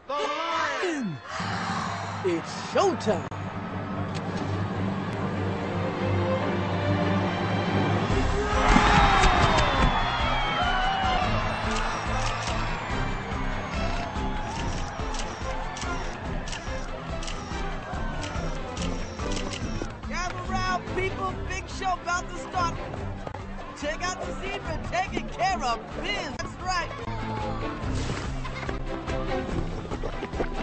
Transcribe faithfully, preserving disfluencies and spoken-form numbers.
The Lion! It's showtime! Gather round, people. Big show about to start. Check out the zebra taking care of biz. That's right.